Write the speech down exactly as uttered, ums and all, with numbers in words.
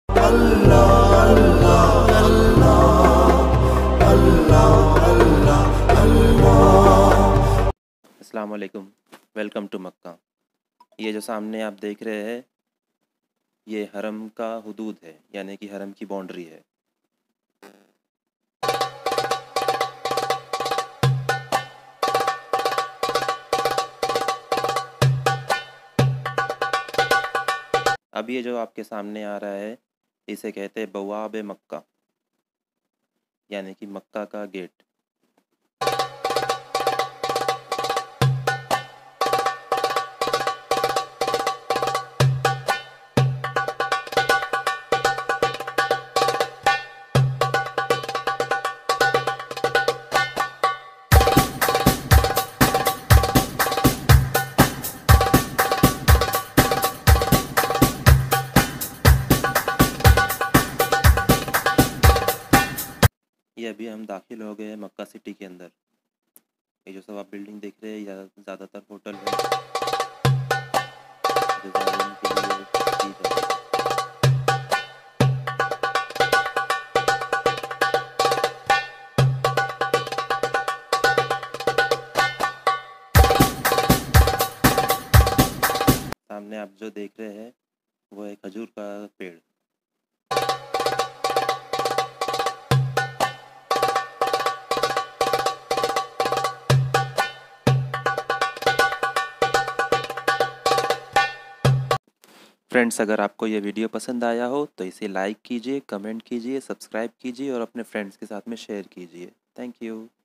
अस्सलाम वालेकुम, welcome to मक्का। ये जो सामने आप देख रहे हैं ये हरम का हुदूद है, यानी कि हरम की बाउंड्री है। अब ये जो आपके सामने आ रहा है इसे कहते हैं बवाब मक्का, यानी कि मक्का का गेट। ये अभी हम दाखिल हो गए हैं मक्का सिटी के अंदर। ये जो सब आप बिल्डिंग देख रहे हैं ज़्यादातर होटल है जो ज़ायरीन के लिए दी जाती है। सामने आप जो देख रहे हैं वो है खजूर का पेड़। फ्रेंड्स, अगर आपको ये वीडियो पसंद आया हो तो इसे लाइक कीजिए, कमेंट कीजिए, सब्सक्राइब कीजिए और अपने फ्रेंड्स के साथ में शेयर कीजिए। Thank you.